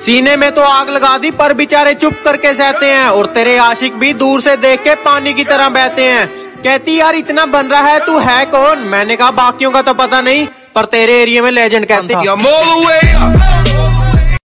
सीने में तो आग लगा दी पर बेचारे चुप करके सहते हैं, और तेरे आशिक भी दूर से देख के पानी की तरह बहते हैं। कहती यार इतना बन रहा है, तू है कौन? मैंने कहा बाकियों का तो पता नहीं, पर तेरे एरिया में लेजेंड कहते हैं।